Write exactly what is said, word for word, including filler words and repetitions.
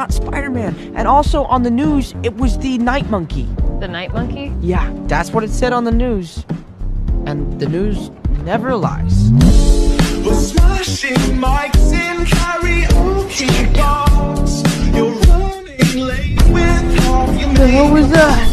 not Spider-Man. And also on the news, it was the Night Monkey. The Night Monkey? Yeah, that's what it said on the news. And the news never lies. We're smashing mics in karaoke bars. You're running late with half your What the hell was that?